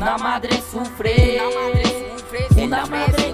Una madre sufre, una madre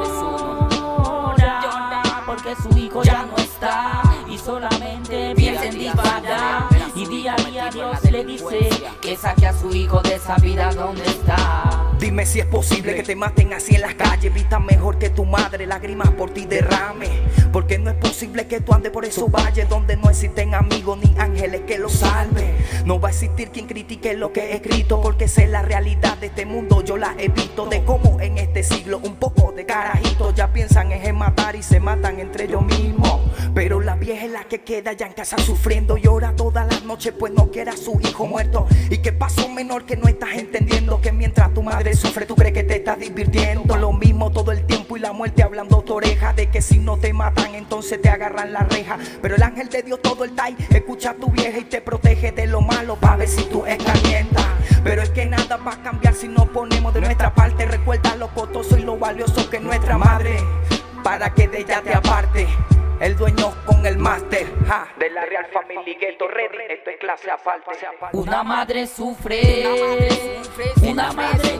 llora, porque su hijo ya no está y solamente piensa en disparar. Y día a día Dios le dice que saque a su hijo de esa vida donde está. Dime si es posible que te maten así en las calles. Evita mejor que tu madre lágrimas por ti derrame, porque no es posible que tú andes por esos valles donde no existen amigos ni ángeles que lo salven. No va a existir quien critique lo que he escrito, porque sé la realidad de este mundo, yo la he visto. De cómo en este siglo un poco de carajitos ya piensan en matar y se matan entre ellos mismos. Pero la vieja es la que queda ya en casa sufriendo, llora todas las noches pues no quiere a su hijo muerto. ¿Y qué pasó, menor, que no estás entendiendo? Que mientras tu madre sufre tú crees que te estás divirtiendo. Lo mismo todo el tiempo y la muerte hablando tu oreja, de que si no te matan entonces te agarran la reja. Pero el ángel de Dios todo el time escucha a tu vieja y te protege de lo malo pa' ver si tú escarmientas. Pero es que nada va a cambiar si no ponemos de nuestra parte. Recuerda lo costoso y lo valioso que es nuestra madre, para que de ella te aparte. El dueño con el máster de la Real Family Ghetto Ready. Esto es clase aparte. Una madre sufre, una madre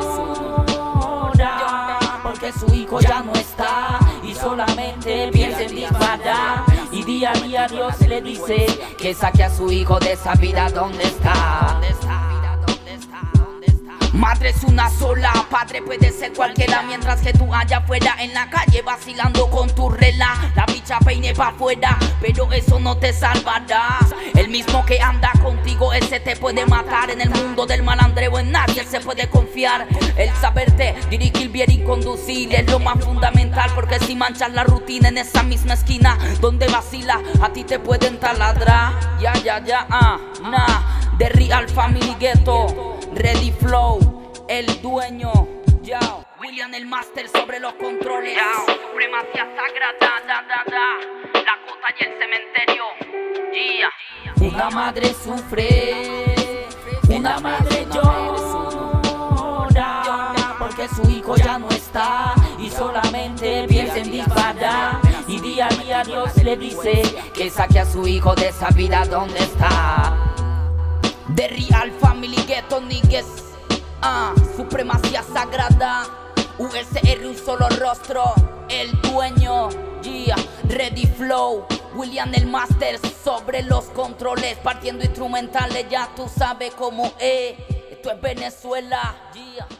llora, porque su hijo ya no está y solamente piensa en disparar. Y día a día Dios le dice que saque a su hijo de esa vida donde está. Madre es una sola, padre puede ser cualquiera, mientras que tú allá afuera en la calle vacilando con tu rela. La bicha peine pa' afuera, pero eso no te salvará. El mismo que anda contigo, ese te puede matar. En el mundo del malandreo en nadie se puede confiar. El saberte dirigir bien y conducir es lo más fundamental, porque si manchas la rutina en esa misma esquina donde vacila, a ti te pueden taladrar. The Real Family Ghetto Ready Flow, el dueño, William el Máster sobre los controles, supremacía sagrada, la cota y el cementerio, Una madre sufre, una madre llora, porque su hijo ya no está y solamente piensa en disparar. Y día a día Dios le dice que saque a su hijo de esa vida donde está. The Real Family Ghetto niggas, supremacía sagrada, USR un solo rostro, el dueño, Ready Flow, William el Máster sobre los controles, partiendo instrumentales, ya tú sabes cómo es, esto es Venezuela,